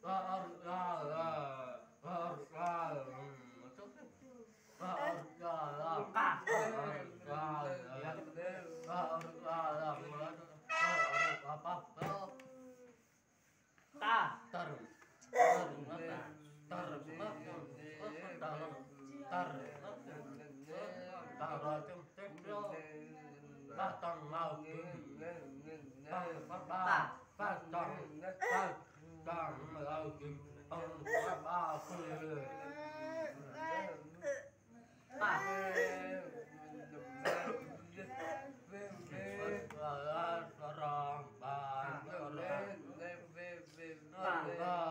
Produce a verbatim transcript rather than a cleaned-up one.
Batang mau ba ba tong ba tong mau kim ông ba ba phơi ba rong ba ba